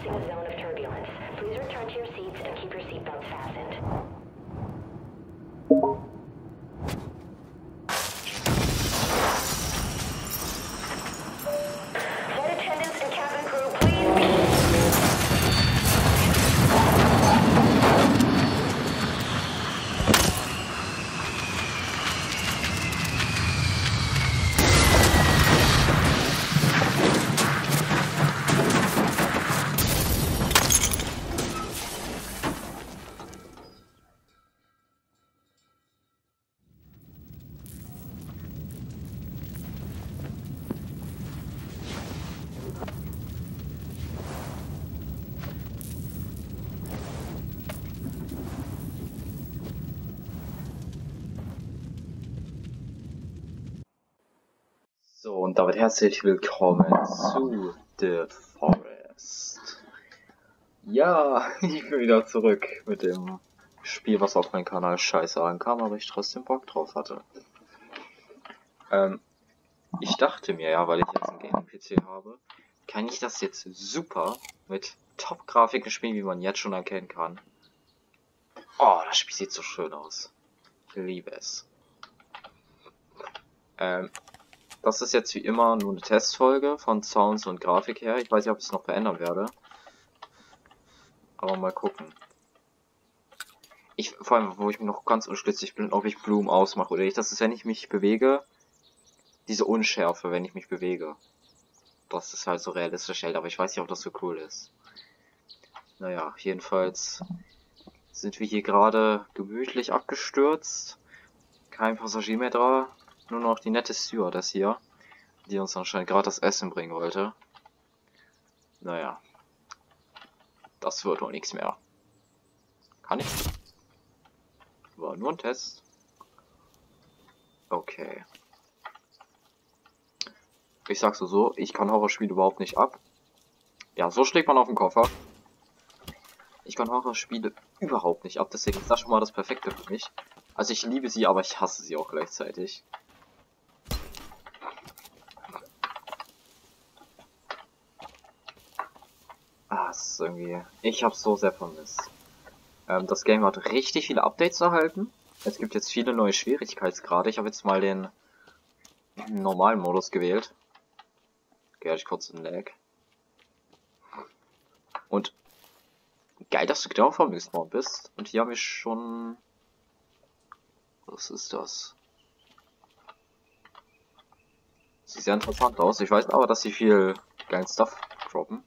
crossing a zone of turbulence. Please return to your seats and keep your seatbelts fastened. Flight attendants and cabin crew, please. So, und damit herzlich willkommen zu The Forest. Ja, ich bin wieder zurück mit dem Spiel, was auf meinen Kanal scheiße ankam, aber ich trotzdem Bock drauf hatte. Ich dachte mir ja, weil ich jetzt einen Gaming-PC habe, kann ich das jetzt super mit Top-Grafiken spielen, wie man jetzt schon erkennen kann. Oh, das Spiel sieht so schön aus. Ich liebe es. Das ist jetzt wie immer nur eine Testfolge von Sounds und Grafik her. Ich weiß nicht, ob ich es noch verändern werde. Aber mal gucken. Vor allem, wo ich mir noch ganz unschlüssig bin, ob ich Blumen ausmache oder nicht. Das ist, wenn ich mich bewege, diese Unschärfe, wenn ich mich bewege. Das ist halt so realistisch hält, aber ich weiß nicht, ob das so cool ist. Naja, jedenfalls sind wir hier gerade gemütlich abgestürzt. Kein Passagier mehr da. Nur noch die nette Stewardess hier, die uns anscheinend gerade das Essen bringen wollte. Naja. Das wird wohl nichts mehr. Kann ich? War nur ein Test. Okay. Ich sag's so, ich kann Horrorspiele überhaupt nicht ab. Ja, so schlägt man auf den Koffer. Ich kann Horrorspiele überhaupt nicht ab, deswegen ist das schon mal das Perfekte für mich. Also ich liebe sie, aber ich hasse sie auch gleichzeitig. Es ist irgendwie... Ich hab's so sehr vermisst. Das Game hat richtig viele Updates erhalten. Es gibt jetzt viele neue Schwierigkeitsgrade. Ich habe jetzt mal den normalen Modus gewählt. Okay, hatte ich kurz einen Lag. Und geil, dass du genau vor mir gespawnt bist. Und hier haben wir schon... Was ist das? Sieht sehr interessant aus. Ich weiß aber, dass sie viel geilen Stuff droppen.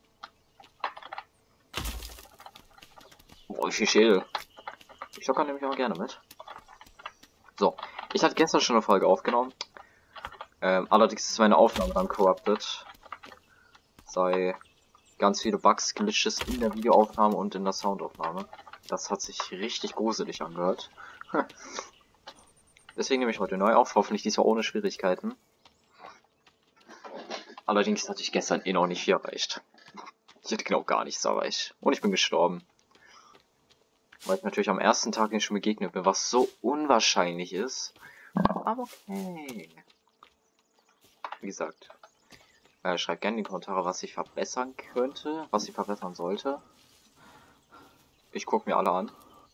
Boah, wie viel Schädel. Ich locker nämlich auch gerne mit. So, ich hatte gestern schon eine Folge aufgenommen. Allerdings ist meine Aufnahme dann corrupted. Sei ganz viele Bugs, Glitches in der Videoaufnahme und in der Soundaufnahme. Das hat sich richtig gruselig angehört. Deswegen nehme ich heute neu auf, hoffentlich diesmal ohne Schwierigkeiten. Allerdings hatte ich gestern eh noch nicht viel erreicht. Ich hatte genau gar nichts erreicht. Und ich bin gestorben. Weil ich natürlich am ersten Tag nicht schon begegnet bin, was so unwahrscheinlich ist. Aber okay. Wie gesagt, schreibt gerne in die Kommentare, was ich verbessern könnte, was ich verbessern sollte. Ich gucke mir alle an.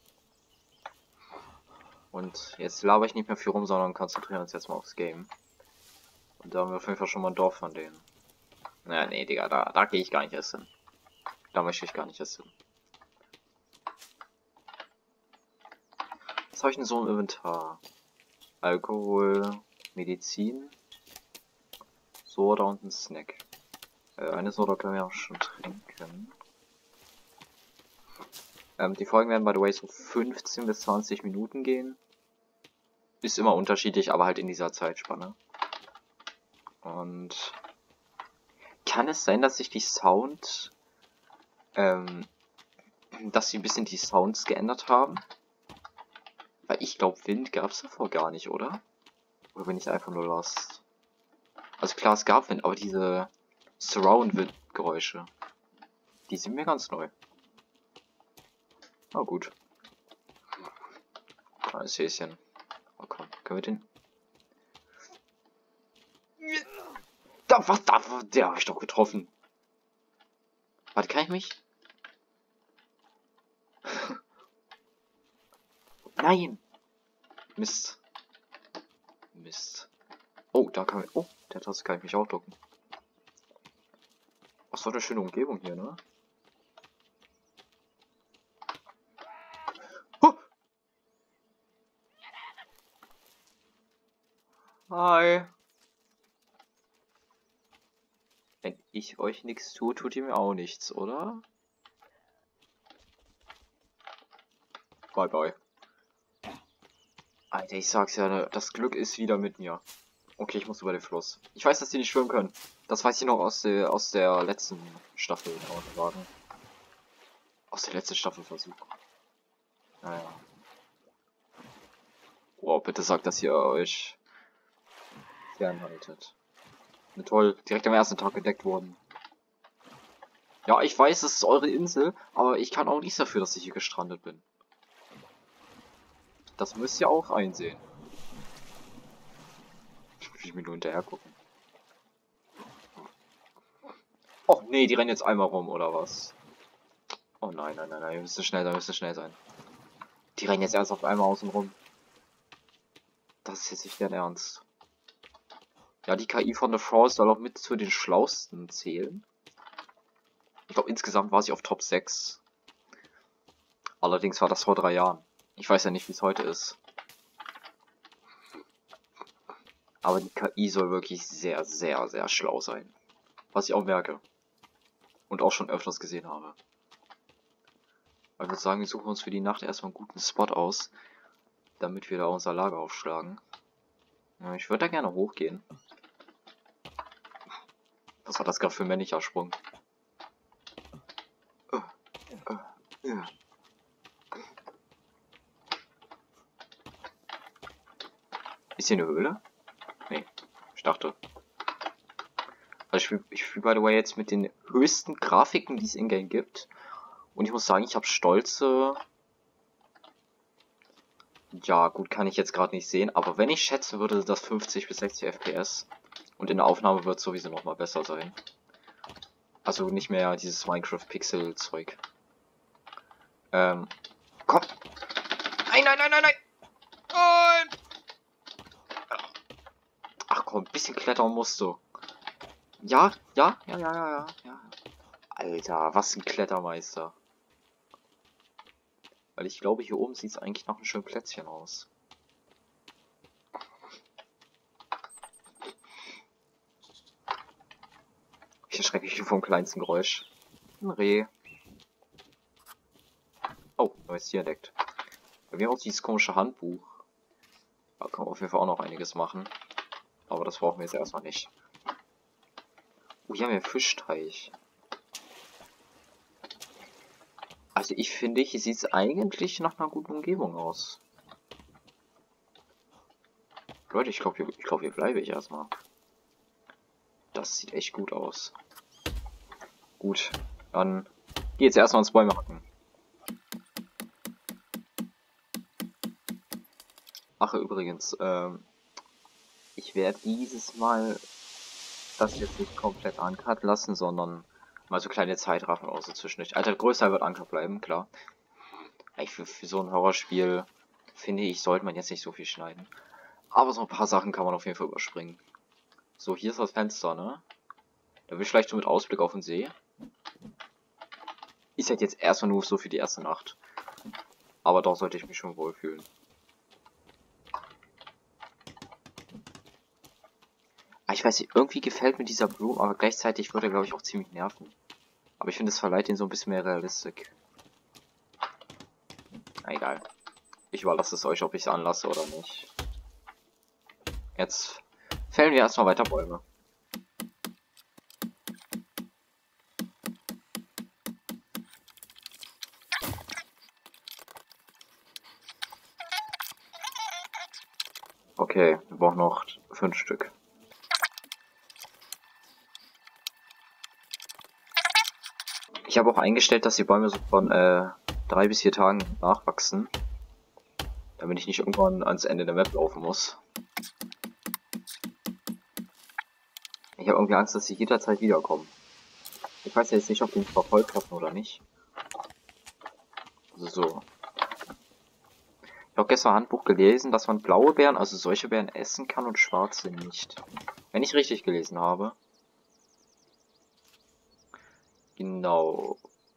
Und jetzt laber ich nicht mehr viel rum, sondern konzentrieren uns jetzt mal aufs Game. Und da haben wir auf jeden Fall schon mal ein Dorf von denen. Naja, nee, Digga, da gehe ich gar nicht erst hin. Da möchte ich gar nicht erst hin. Was habe ich denn so im Inventar? Alkohol, Medizin, Soda und ein Snack. Eine Soda können wir auch schon trinken. Die Folgen werden by the way so 15 bis 20 Minuten gehen. Ist immer unterschiedlich, aber halt in dieser Zeitspanne. Und kann es sein, dass sich die Sound, dass sie ein bisschen die Sounds geändert haben? Weil ich glaube, Wind gab es davor gar nicht, oder? Oder bin ich einfach nur lost? Also klar, es gab Wind, aber diese Surround-Wind-Geräusche, die sind mir ganz neu. Na gut. Kleines Häschen. Oh komm, können wir den... Der habe ich doch getroffen. Warte, kann ich mich? Nein! Mist. Mist. Oh, da kann ich... Oh, der Tasse kann ich mich auch ducken. Was für eine schöne Umgebung hier, ne? Huh. Hi. Wenn ich euch nichts tue, tut ihr mir auch nichts, oder? Bye bye. Alter, ich sag's ja, ne, das Glück ist wieder mit mir. Okay, ich muss über den Fluss. Ich weiß, dass die nicht schwimmen können. Das weiß ich noch aus der letzten Staffel, kann man sagen. Aus der letzten Staffelversuch. Naja. Wow, bitte sagt, dass ihr euch fernhaltet. Ne, toll, direkt am ersten Tag entdeckt worden. Ja, ich weiß, es ist eure Insel, aber ich kann auch nichts dafür, dass ich hier gestrandet bin. Das müsst ihr auch einsehen. Ich will mir nur hinterher gucken. Och nee, die rennen jetzt einmal rum, oder was? Oh nein, nein, nein, nein, wir müssen schnell sein, wir müssen schnell sein. Die rennen jetzt erst auf einmal außen rum. Das ist jetzt nicht deren Ernst. Ja, die KI von The Force soll auch mit zu den schlausten zählen. Ich glaube, insgesamt war sie auf Top 6. Allerdings war das vor 3 Jahren. Ich weiß ja nicht, wie es heute ist. Aber die KI soll wirklich sehr, sehr, sehr schlau sein. Was ich auch merke. Und auch schon öfters gesehen habe. Ich würde sagen, wir suchen uns für die Nacht erstmal einen guten Spot aus. Damit wir da unser Lager aufschlagen. Ja, ich würde da gerne hochgehen. Was war das gerade für ein männlicher Sprung? Ja. Ist hier eine Höhle? Nee, ich dachte. Also ich spiele by the way jetzt mit den höchsten Grafiken, die es in-game gibt. Und ich muss sagen, ich habe stolze... Ja, gut, kann ich jetzt gerade nicht sehen. Aber wenn ich schätzen würde, das 50 bis 60 FPS. Und in der Aufnahme wird es sowieso nochmal besser sein. Also nicht mehr dieses Minecraft-Pixel-Zeug. Komm! Nein, nein, nein, nein, nein! Nein! Ach komm, ein bisschen klettern musst du. Ja. Alter, was ein Klettermeister. Weil ich glaube, hier oben sieht es eigentlich noch ein schönes Plätzchen aus. Ich erschrecke mich vom kleinsten Geräusch. Ein Reh. Oh, neues Tier entdeckt. Bei mir auch dieses komische Handbuch. Da kann man auf jeden Fall auch noch einiges machen. Aber das brauchen wir jetzt erstmal nicht. Oh, hier haben wir einen Fischteich. Also ich finde, hier sieht es eigentlich nach einer guten Umgebung aus. Leute, ich glaube, hier bleibe ich erstmal. Das sieht echt gut aus. Gut, dann geht's erstmal ins Bäume hacken. Ach, übrigens, ich werde dieses Mal das jetzt nicht komplett uncut lassen, sondern mal so kleine Zeitraffen oder so zwischendurch. Alter, größer wird uncut bleiben, klar. Für so ein Horrorspiel, finde ich, sollte man jetzt nicht so viel schneiden. Aber so ein paar Sachen kann man auf jeden Fall überspringen. So, hier ist das Fenster, ne? Da will ich vielleicht so mit Ausblick auf den See. Ist halt jetzt erstmal nur so für die erste Nacht. Aber doch sollte ich mich schon wohlfühlen. Ich weiß nicht, irgendwie gefällt mir dieser Blumen, aber gleichzeitig würde er, glaube ich, auch ziemlich nerven. Aber ich finde, es verleiht ihn so ein bisschen mehr Realistik. Na, egal. Ich überlasse es euch, ob ich es anlasse oder nicht. Jetzt fällen wir erstmal weiter Bäume. Okay, wir brauchen noch 5 Stück. Ich habe auch eingestellt, dass die Bäume so von 3 bis 4 Tagen nachwachsen. Damit ich nicht irgendwann ans Ende der Map laufen muss. Ich habe irgendwie Angst, dass sie jederzeit wiederkommen. Ich weiß ja jetzt nicht, ob die mich verfolgt haben oder nicht. So. Ich habe gestern ein Handbuch gelesen, dass man blaue Beeren, also solche Beeren, essen kann und schwarze nicht. Wenn ich richtig gelesen habe. Genau,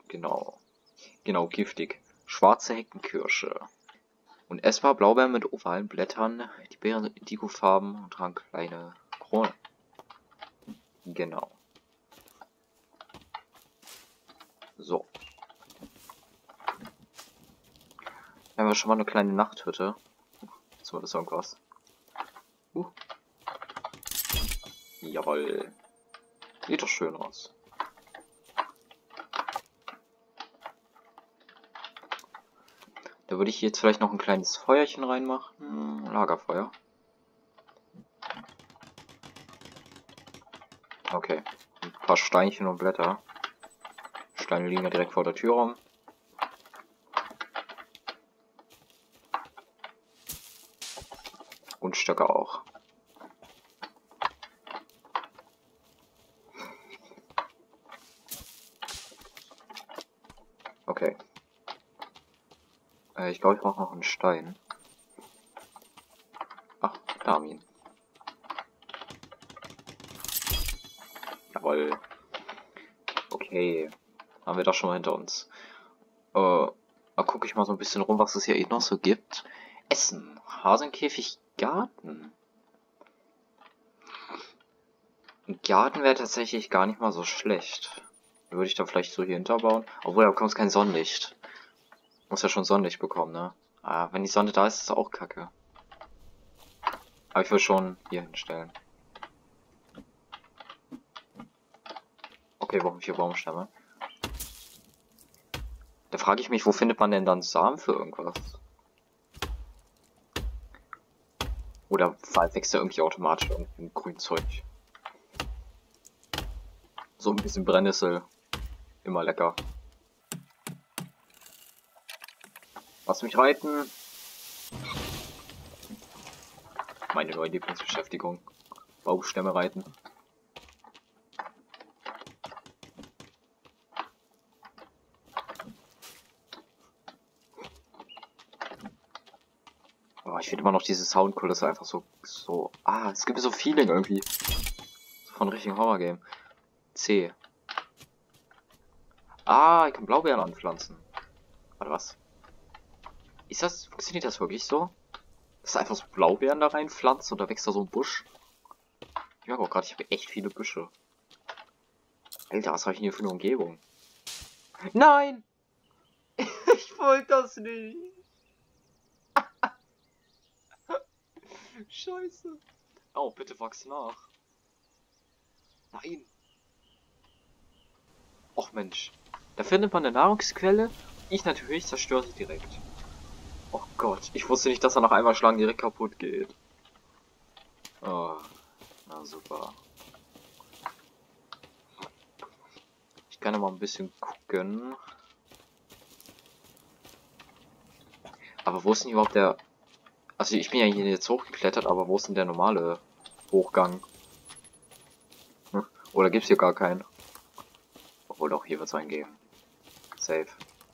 giftig. Schwarze Heckenkirsche. Und essbar Blaubeeren mit ovalen Blättern. Die Beeren sind indigofarben und tragen kleine Kronen. Genau. So. Haben wir schon mal eine kleine Nachthütte. So, das ist irgendwas. Jawohl. Sieht doch schön aus. Da würde ich jetzt vielleicht noch ein kleines Feuerchen reinmachen. Lagerfeuer. Okay. Ein paar Steinchen und Blätter. Steine liegen ja direkt vor der Tür rum. Und Stöcke auch. Okay. Ich glaube, ich brauche noch einen Stein. Ach, da haben wir ihn. Jawohl. Okay. Haben wir das schon mal hinter uns. Da gucke ich mal so ein bisschen rum, was es hier noch so gibt. Essen. Hasenkäfig, Garten. Ein Garten wäre tatsächlich gar nicht mal so schlecht. Den würde ich dann vielleicht so hier hinterbauen. Obwohl, da bekommst kein Sonnenlicht. Muss ja schon Sonnenlicht bekommen, ne? Ah, wenn die Sonne da ist, ist es auch kacke. Aber ich will schon hier hinstellen. Okay, warum 4 Baumstämme? Da frage ich mich, wo findet man denn dann Samen für irgendwas? Oder wächst er irgendwie automatisch irgendwie Grünzeug? So ein bisschen Brennnessel. Immer lecker. Lass mich reiten. Meine neue Lieblingsbeschäftigung. Baumstämme reiten. Oh, ich finde immer noch diese Soundkulisse einfach so. Es gibt so Feeling irgendwie. So von richtigen Horror-Game. C. Ich kann Blaubeeren anpflanzen. Warte, was? Funktioniert das wirklich so? Dass du einfach so Blaubeeren da reinpflanzt und da wächst da so ein Busch? Ich merke auch gerade, ich habe echt viele Büsche. Alter, was habe ich denn hier für eine Umgebung? Nein! Ich wollte das nicht. Scheiße. Oh, bitte wachs nach. Nein. Och Mensch. Da findet man eine Nahrungsquelle. Ich natürlich zerstöre sie direkt. Oh Gott, ich wusste nicht, dass er nach einmal Schlagen direkt kaputt geht. Oh, na super. Ich kann ja mal ein bisschen gucken. Aber wo ist denn überhaupt der... Also ich bin ja hier jetzt hochgeklettert, aber wo ist denn der normale Hochgang? Oder gibt's hier gar keinen? Obwohl doch, hier wird es einen geben. Safe.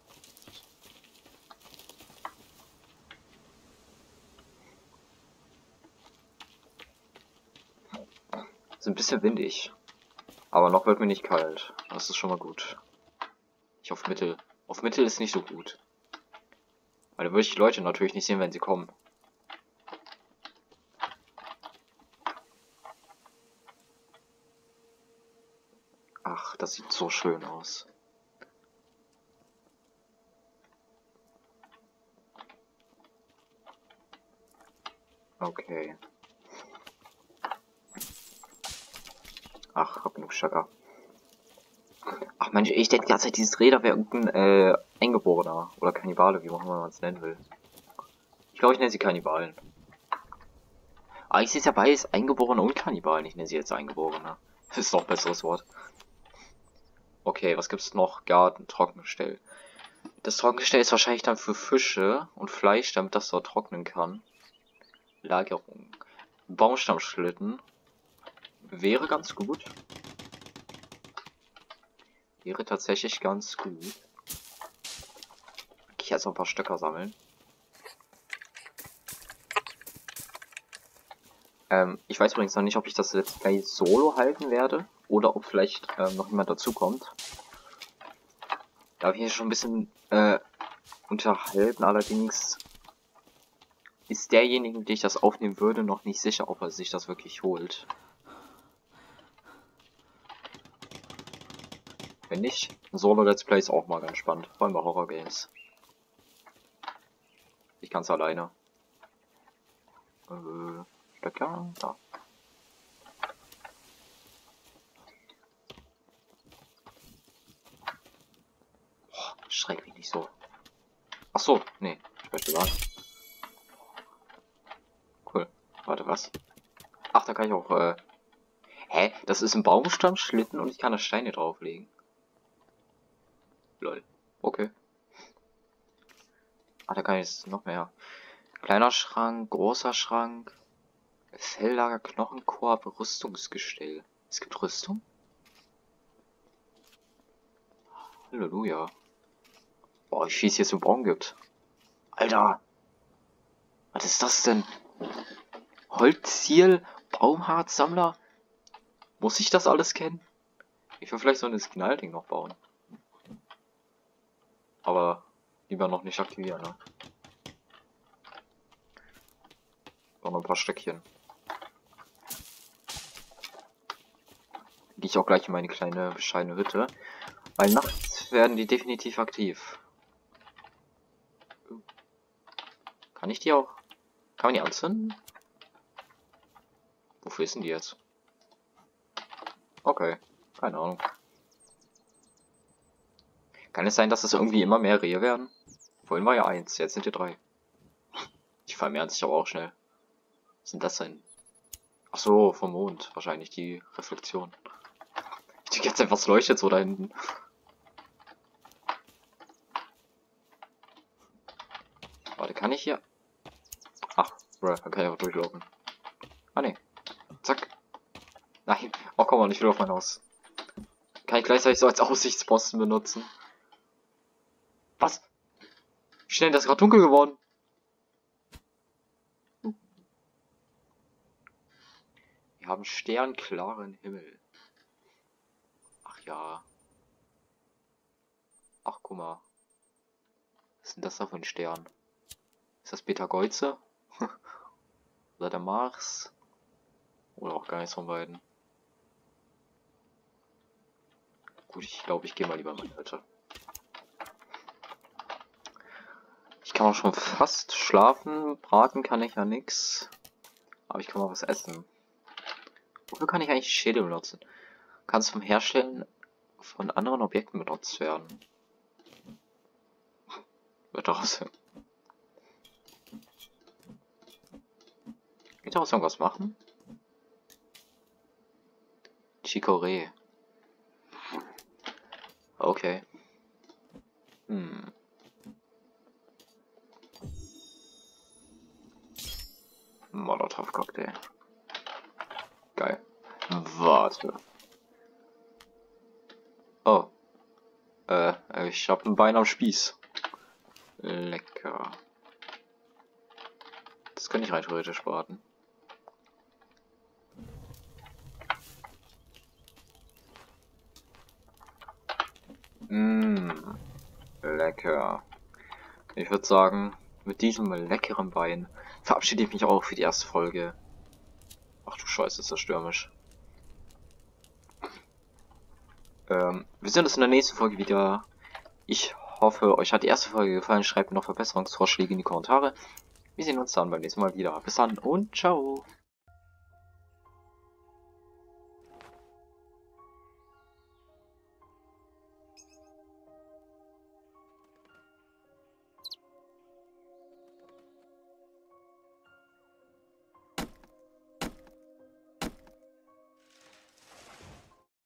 Ist ein bisschen windig. Aber noch wird mir nicht kalt. Das ist schon mal gut. Ich auf Mittel. Auf Mittel ist nicht so gut. Weil da würde ich die Leute natürlich nicht sehen, wenn sie kommen. Ach, das sieht so schön aus. Okay. Ach, hab genug Sugar. Ach Mensch, ich denke die ganze Zeit, dieses Räder wäre irgendein Eingeborener. Oder Kannibale, wie auch immer man es nennen will. Ich glaube, ich nenne sie Kannibalen. Aber ich sehe es ja beides, Eingeborene und Kannibalen. Ich nenne sie jetzt Eingeborene. Das ist noch ein besseres Wort. Okay, was gibt's noch? Garten, Trockengestell. Das Trockengestell ist wahrscheinlich dann für Fische und Fleisch, damit das dort trocknen kann. Lagerung. Baumstammschlitten. Wäre ganz gut. Wäre tatsächlich ganz gut. ich jetzt noch ein paar Stöcker sammeln. Ich weiß übrigens noch nicht, ob ich das Let's Play solo halten werde oder ob vielleicht noch jemand dazukommt. Da habe ich hier schon ein bisschen unterhalten, allerdings ist derjenige, den ich das aufnehmen würde, noch nicht sicher, ob er sich das wirklich holt. Wenn nicht, Solo-Let's Play ist auch mal ganz spannend, vor allem bei Horror-Games. Ich kann es alleine. Stöcker, da. Boah, schreck mich nicht so. Ach so, nee, ich möchte gar nicht. Cool. Warte, was? Ach, da kann ich auch, hä? Das ist ein Baumstammschlitten und ich kann da Steine drauflegen. Lol. Okay. Ah, da kann ich jetzt noch mehr. Kleiner Schrank, großer Schrank. Felllager, Knochenkorb, Rüstungsgestell. Es gibt Rüstung? Halleluja. Boah, ich schieße jetzt, wo Baum gibt. Alter! Was ist das denn? Holzziel, Baumharzsammler? Muss ich das alles kennen? Ich will vielleicht so ein Signalding noch bauen. Aber lieber noch nicht aktivieren, ne? Noch ein paar Stöckchen. Gehe ich auch gleich in meine kleine bescheidene Hütte. Weil nachts werden die definitiv aktiv. Kann ich die auch? Kann man die anzünden? Wofür ist denn die jetzt? Okay, keine Ahnung. Kann es sein, dass es irgendwie immer mehr Rehe werden? Vorhin war ja 1, jetzt sind hier 3. Die vermehren sich aber auch schnell. Was sind das denn? Ach so, vom Mond wahrscheinlich, die Reflexion. Ich denke jetzt einfach, was leuchtet so da hinten. Warte, kann ich hier? Ach, da kann ich einfach durchlaufen. Ah ne. Zack. Nein. Oh, komm mal, ich will auf mein Haus. Kann ich gleichzeitig so als Aussichtsposten benutzen? Was? Wie schnell ist das gerade dunkel geworden? Wir haben sternklaren Himmel. Ach ja. Ach, guck mal. Was ist denn das da für ein Stern? Ist das Betelgeuse? Oder der Mars? Oder auch gar nichts von beiden. Gut, ich glaube, ich gehe mal lieber in meine Hütte. Ich kann auch schon fast schlafen. Braten kann ich ja nix. Aber ich kann mal was essen. Wofür kann ich eigentlich Schädel benutzen? Kann es zum Herstellen von anderen Objekten benutzt werden. Wird daraus. Geht daraus irgendwas machen? Chicorée. Okay. Molotov-Cocktail. Geil. Warte. Oh. Ich hab ein Bein am Spieß. Lecker. Das kann ich rein theoretisch braten. Lecker. Ich würde sagen, mit diesem leckeren Bein verabschiede ich mich auch für die erste Folge. Ach du Scheiße, ist das stürmisch. Wir sehen uns in der nächsten Folge wieder. Ich hoffe, euch hat die erste Folge gefallen. Schreibt noch Verbesserungsvorschläge in die Kommentare. Wir sehen uns dann beim nächsten Mal wieder. Bis dann und ciao.